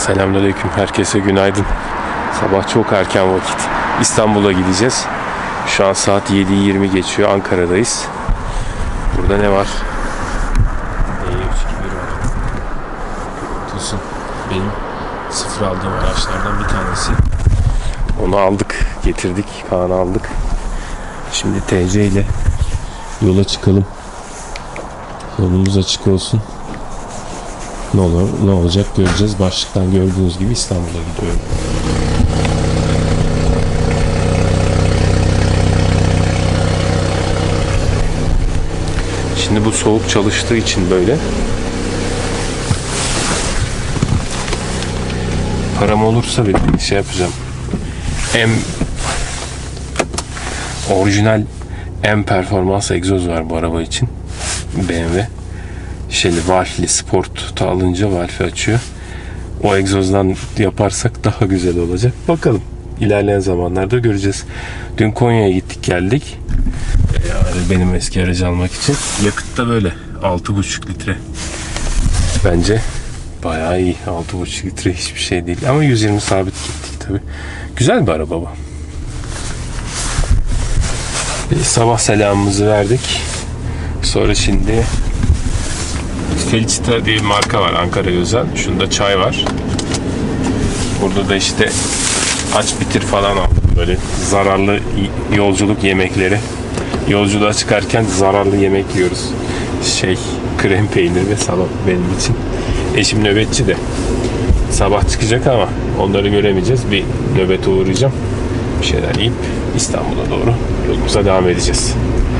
Selamünaleyküm, herkese günaydın. Sabah çok erken vakit. İstanbul'a gideceğiz. Şu an saat 7:20 geçiyor. Ankara'dayız. Burada ne var? E321 var. Tosun benim sıfır aldığım araçlardan bir tanesi. Onu aldık, getirdik. Kaan'ı aldık. Şimdi TC ile yola çıkalım. Yolumuz açık olsun. Ne olur, ne olacak göreceğiz. Başlıktan gördüğünüz gibi İstanbul'a gidiyorum. Şimdi bu soğuk çalıştığı için böyle. Param olursa bir şey yapacağım. Orijinal M performans egzoz var bu araba için. BMW. Valve'li Sport'ta alınca valve açıyor. O egzozdan yaparsak daha güzel olacak. Bakalım. İlerleyen zamanlarda göreceğiz. Dün Konya'ya gittik geldik. Benim eski aracı almak için. Yakıt da böyle. 6,5 litre. Bence bayağı iyi. 6,5 litre hiçbir şey değil. Ama 120 sabit gittik tabi. Güzel bir araba bu. Sabah selamımızı verdik. Sonra şimdi Felicita diye bir marka var Ankara'ya özel. Şunda çay var. Burada da işte aç bitir falan aldım. Böyle zararlı yolculuk yemekleri. Yolculuğa çıkarken zararlı yemek yiyoruz. Krem peynir ve salam benim için. Eşim nöbetçi de. Sabah çıkacak ama onları göremeyeceğiz. Bir nöbete uğrayacağım. Bir şeyler yiyip İstanbul'a doğru yolumuza devam edeceğiz.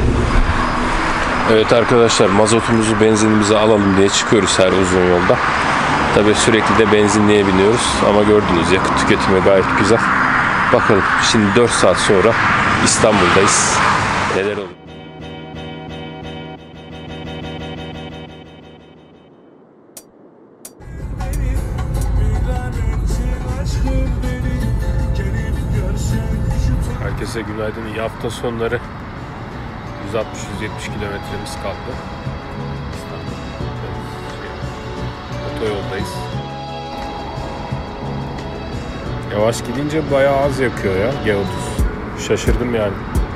Evet arkadaşlar, mazotumuzu, benzinimizi alalım diye çıkıyoruz her uzun yolda. Tabii sürekli de benzinliğe biniyoruz ama gördünüz yakıt tüketimi gayet güzel. Bakalım şimdi 4 saat sonra İstanbul'dayız. Neler olur? Herkese günaydın. İyi hafta sonları. 160-170 kilometremiz kaldı. Otoyoldayız. Yavaş gidince bayağı az yakıyor ya G30. Şaşırdım yani.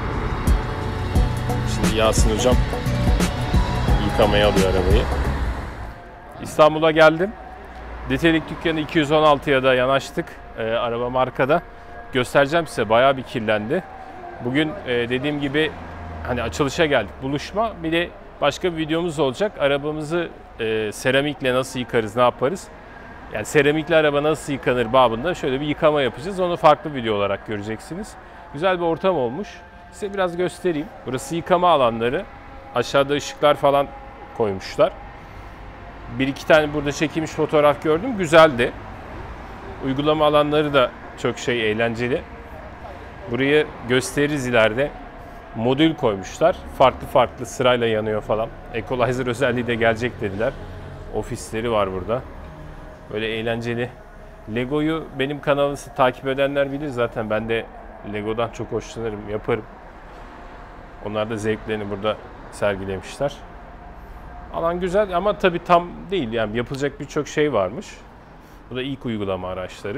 Şimdi Yasin hocam yıkamaya alıyor arabayı. İstanbul'a geldim. Detailing dükkanı 216'ya da yanaştık. Araba markada. Göstereceğim size, bayağı bir kirlendi. Bugün dediğim gibi hani açılışa geldik, buluşma. Bir de başka bir videomuz olacak. Arabamızı seramikle nasıl yıkarız, ne yaparız? Yani seramikli araba nasıl yıkanır babında şöyle bir yıkama yapacağız. Onu farklı video olarak göreceksiniz. Güzel bir ortam olmuş. Size biraz göstereyim. Burası yıkama alanları. Aşağıda ışıklar falan koymuşlar. Bir iki tane burada çekilmiş fotoğraf gördüm. Güzeldi. Uygulama alanları da çok eğlenceli. Burayı gösteririz ileride. Modül koymuşlar. Farklı farklı sırayla yanıyor falan. Equalizer özelliği de gelecek dediler. Ofisleri var burada. Böyle eğlenceli. Lego'yu benim kanalımı takip edenler bilir zaten. Ben de Lego'dan çok hoşlanırım, yaparım. Onlar da zevklerini burada sergilemişler. Alan güzel ama tabii tam değil. Yani yapılacak birçok şey varmış. Bu da ilk uygulama araçları.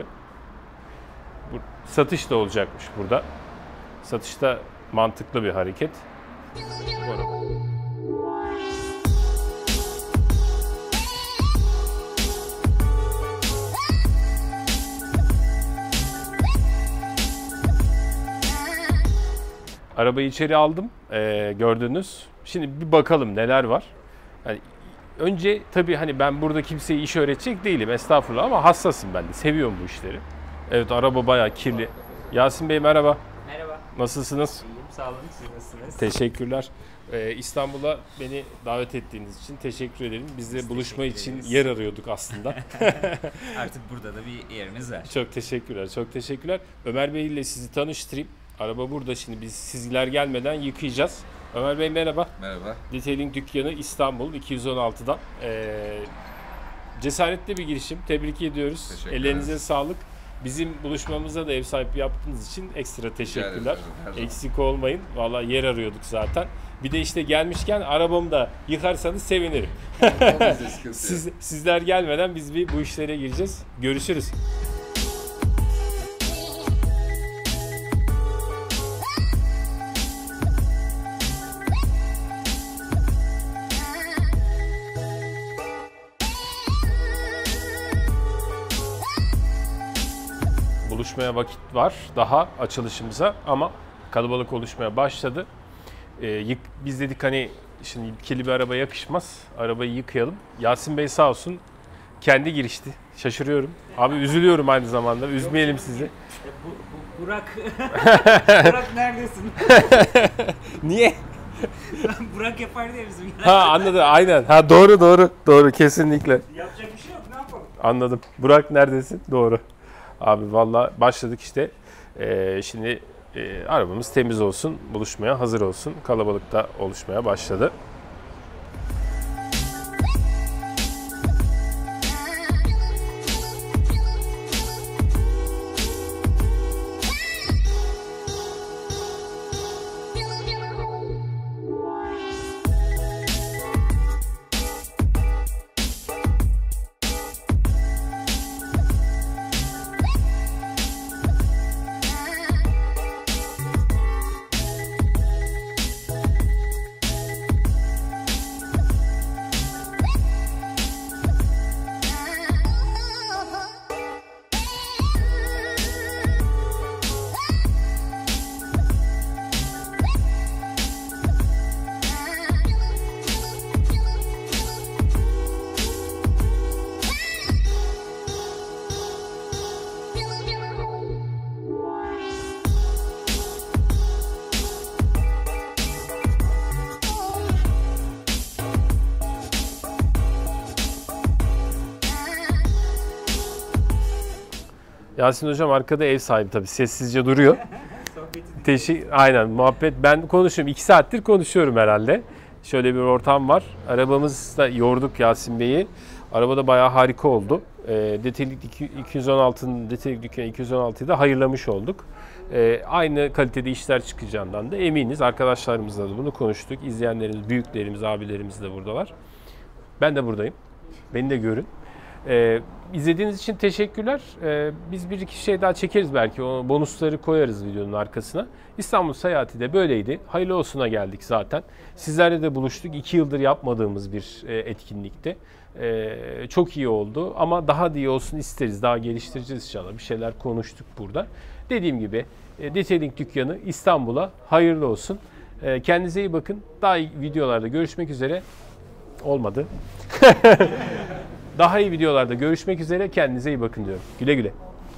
Satış da olacakmış burada. Satışta mantıklı bir hareket. Arabayı içeri aldım. Gördünüz. Şimdi bir bakalım neler var. Yani önce tabii hani ben burada kimseye iş öğretecek değilim. Estağfurullah, ama hassasım ben de. Seviyorum bu işleri. Evet, araba bayağı kirli. Yasin Bey merhaba. Merhaba. Nasılsınız? İyiyim, sağ olun. Siz nasılsınız? Teşekkürler. İstanbul'a beni davet ettiğiniz için teşekkür ederim. Biz de buluşma için ederiz. yer arıyorduk aslında. Artık burada da bir yerimiz var. Çok teşekkürler, çok teşekkürler. Ömer Bey ile sizi tanıştırayım. Araba burada, şimdi biz sizler gelmeden yıkayacağız. Ömer Bey merhaba. Merhaba. Detailing dükkanı İstanbul 216'dan. Cesaretli bir girişim. Tebrik ediyoruz. Ellerinize sağlık. Bizim buluşmamıza da ev sahipliği yaptığınız için ekstra teşekkürler. Eksik olmayın. Vallahi yer arıyorduk zaten. Bir de işte gelmişken arabamı da yıkarsanız sevinirim. Sizler gelmeden biz bu işlere gireceğiz. Görüşürüz. Buluşmaya vakit var daha açılışımıza ama kalabalık oluşmaya başladı. Biz dedik hani şimdi kirli bir araba yakışmaz. Arabayı yıkayalım. Yasin Bey sağ olsun kendi girişti. Şaşırıyorum. Abi üzülüyorum aynı zamanda. Üzmeyelim sizi. Burak. Burak neredesin? Niye? Burak yapar diye bizim. Ha anladım aynen. Ha doğru kesinlikle. Yapacak bir şey yok, ne yapalım? Anladım. Burak neredesin? Doğru. Abi valla başladık işte. Şimdi arabamız temiz olsun, buluşmaya hazır olsun. Kalabalık da oluşmaya başladı. Yasin Hocam arkada ev sahibi tabii sessizce duruyor. Aynen muhabbet. Ben konuşuyorum. 2 saattir konuşuyorum herhalde. Şöyle bir ortam var. Arabamızda yorduk Yasin Bey'i. Araba da bayağı harika oldu. Detaylik 216'nın detaylik dükkanı 216'yı da hayırlamış olduk. Aynı kalitede işler çıkacağından da eminiz. Arkadaşlarımızla da bunu konuştuk. İzleyenlerimiz, büyüklerimiz, abilerimiz de buradalar. Ben de buradayım. Beni de görün. İzlediğiniz için teşekkürler. Biz bir iki şey daha çekeriz belki. O bonusları koyarız videonun arkasına. İstanbul seyahati de böyleydi. Hayırlı olsuna geldik zaten. Sizlerle de buluştuk. 2 yıldır yapmadığımız bir etkinlikti. Çok iyi oldu ama daha da iyi olsun isteriz. Daha geliştireceğiz inşallah. Bir şeyler konuştuk burada. Dediğim gibi Detailing Dükkanı İstanbul'a hayırlı olsun. Kendinize iyi bakın. Daha iyi videolarda görüşmek üzere. Olmadı. Daha iyi videolarda görüşmek üzere. Kendinize iyi bakın diyorum. Güle güle.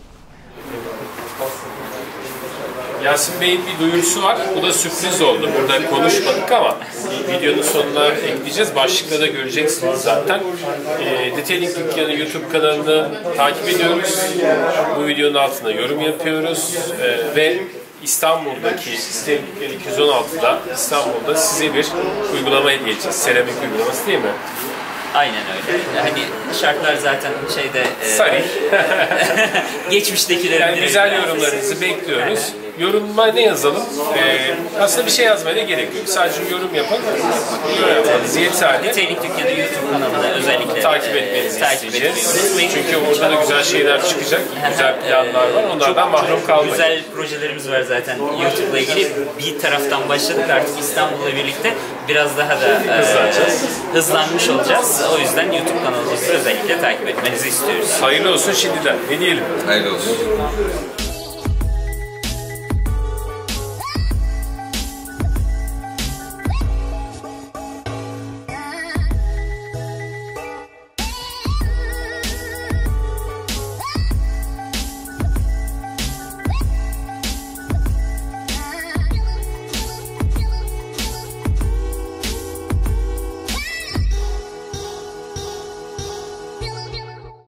Yasin Bey'in bir duyurusu var. Bu da sürpriz oldu. Burada konuşmadık ama videonun sonuna ekleyeceğiz. Başlıkta da göreceksiniz zaten. Detailing Dükkanı YouTube kanalını takip ediyoruz. Bu videonun altına yorum yapıyoruz. Ve İstanbul'daki Detailing Dükkanı 216'da İstanbul'da size bir uygulama hediye edeceğiz. Seramik uygulaması değil mi? Aynen öyle. Hani şartlar zaten şeyde sarih. Geçmiştekilerin yani güzel yorumlarınızı bekliyoruz. Yorumuma ne yazalım? Aslında bir şey yazmaya da gerek yok. Sadece yorum yapın. Yorum yapmanız yeterli. Detailing Dükkanı YouTube kanalını özellikle takip etmenizi isteyeceğiz. Çünkü orada da güzel şeyler çıkacak. Güzel planlar var. Onlardan mahrum kalmayın. Güzel projelerimiz var zaten YouTube'la ilgili. Bir taraftan başladık, artık İstanbul'la birlikte biraz daha da hızlanmış olacağız. O yüzden YouTube kanalımızı özellikle takip etmenizi istiyoruz. Hayırlı olsun şimdiden. Ne diyelim? Hayırlı olsun.